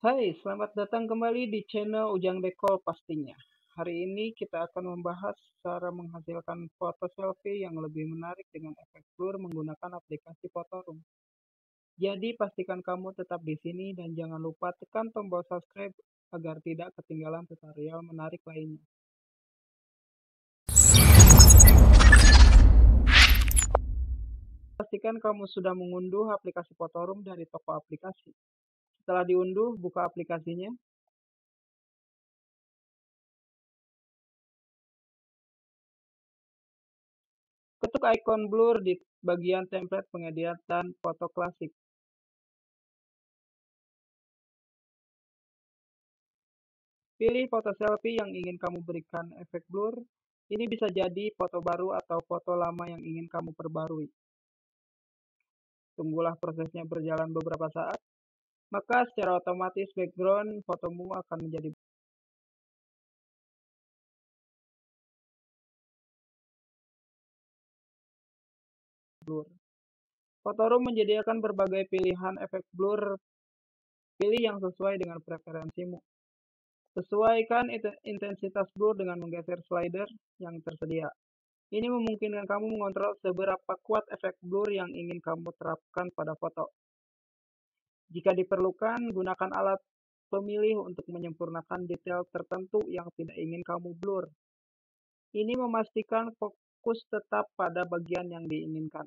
Hai, selamat datang kembali di channel Ujang Dekor pastinya. Hari ini kita akan membahas cara menghasilkan foto selfie yang lebih menarik dengan efek blur menggunakan aplikasi Photoroom. Jadi pastikan kamu tetap di sini dan jangan lupa tekan tombol subscribe agar tidak ketinggalan tutorial menarik lainnya. Pastikan kamu sudah mengunduh aplikasi Photoroom dari toko aplikasi. Setelah diunduh, buka aplikasinya. Ketuk ikon blur di bagian template pengeditan foto klasik. Pilih foto selfie yang ingin kamu berikan efek blur. Ini bisa jadi foto baru atau foto lama yang ingin kamu perbarui. Tunggulah prosesnya berjalan beberapa saat, maka secara otomatis background fotomu akan menjadi blur. Photoroom menyediakan berbagai pilihan efek blur. Pilih yang sesuai dengan preferensimu. Sesuaikan intensitas blur dengan menggeser slider yang tersedia. Ini memungkinkan kamu mengontrol seberapa kuat efek blur yang ingin kamu terapkan pada foto. Jika diperlukan, gunakan alat pemilih untuk menyempurnakan detail tertentu yang tidak ingin kamu blur. Ini memastikan fokus tetap pada bagian yang diinginkan.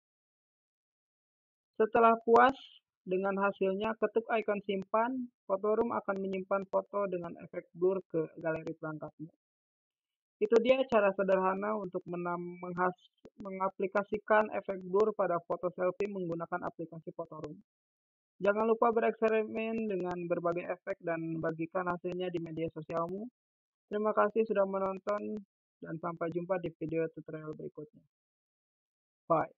Setelah puas dengan hasilnya, ketuk ikon simpan. Photoroom akan menyimpan foto dengan efek blur ke galeri perangkatmu. Itu dia cara sederhana untuk mengaplikasikan efek blur pada foto selfie menggunakan aplikasi Photoroom. Jangan lupa bereksperimen dengan berbagai efek dan bagikan hasilnya di media sosialmu. Terima kasih sudah menonton dan sampai jumpa di video tutorial berikutnya. Bye.